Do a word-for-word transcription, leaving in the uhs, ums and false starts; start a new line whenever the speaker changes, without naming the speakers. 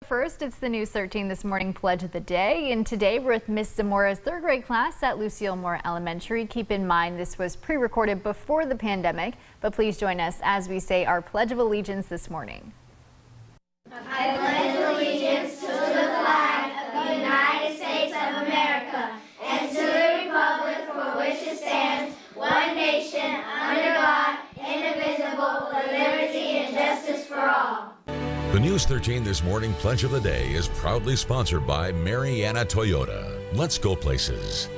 First, it's the News thirteen This Morning Pledge of the Day, and today we're with Miss Zamora's third grade class at Lucille Moore Elementary. Keep in mind this was pre-recorded before the pandemic, but please join us as we say our Pledge of Allegiance this morning.
I pledge allegiance to the flag of the United States of America and to the republic for which it stands, one nation, under God, indivisible, with liberty and justice for all.
The News thirteen This Morning Pledge of the Day is proudly sponsored by Mariana Toyota. Let's go places.